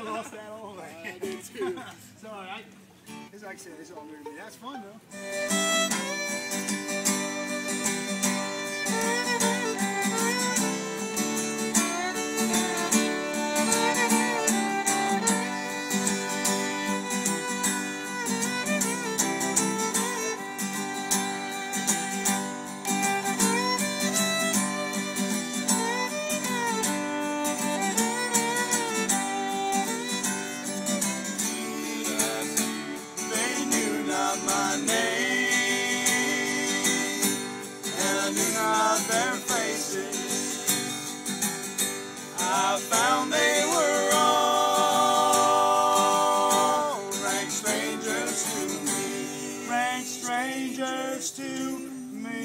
lost that all the way. I did too. Sorry, it's like I said, it's all new to me. That's fun though. My name, and I knew not their faces. I found they were all rank strangers to me, rank strangers to me.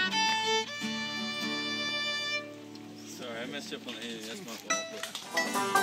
Sorry, I messed up on the A. That's my fault.